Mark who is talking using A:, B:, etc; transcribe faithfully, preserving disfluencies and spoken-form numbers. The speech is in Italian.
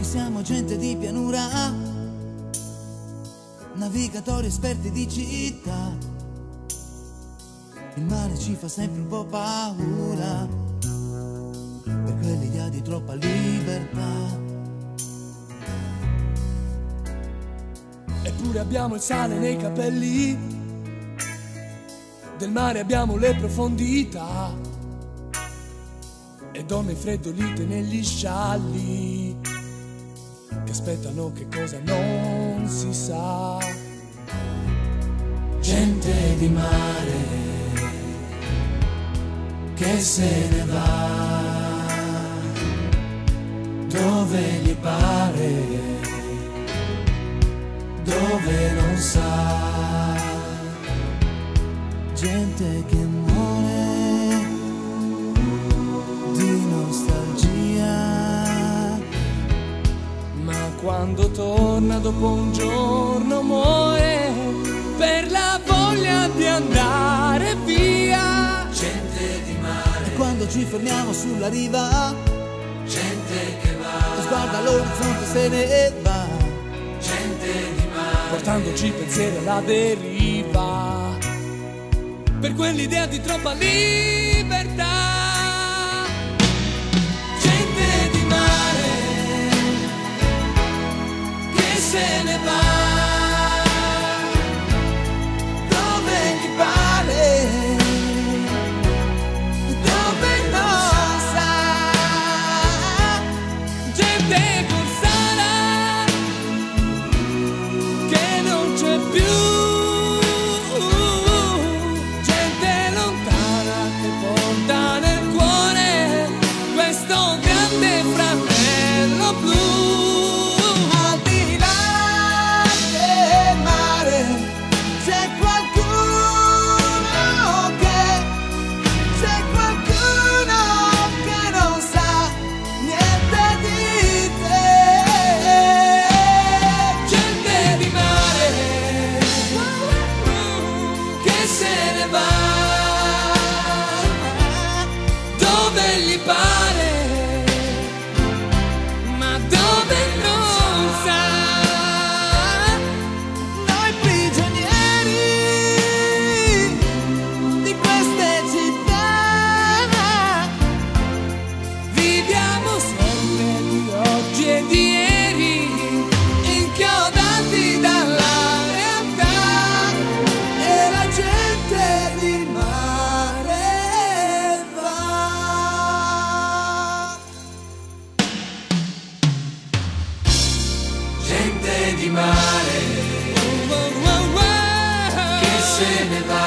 A: siamo gente di pianura, navigatori esperti di città. Il mare ci fa sempre un po' paura, per quell'idea di troppa libertà.
B: Eppure abbiamo il sale nei capelli, del mare abbiamo le profondità, e donne freddolite negli scialli che aspettano che cosa non si sa.
A: Gente di mare che se ne va dove gli pare, dove non sa. Gente che muore di nostalgia,
B: ma quando torna dopo un giorno muore per la voglia di andare via.
A: Gente di mare, e quando ci fermiamo sulla riva, gente che va, e sguarda l'orizzonte se ne va. Gente di mare,
B: portandoci pensieri alla deriva, per quell'idea di troppa libertà.
A: Gente di mare che se ne va dove gli pare, dove non sa.
B: Gente corsara che non c'è più,
A: di mare che se ne va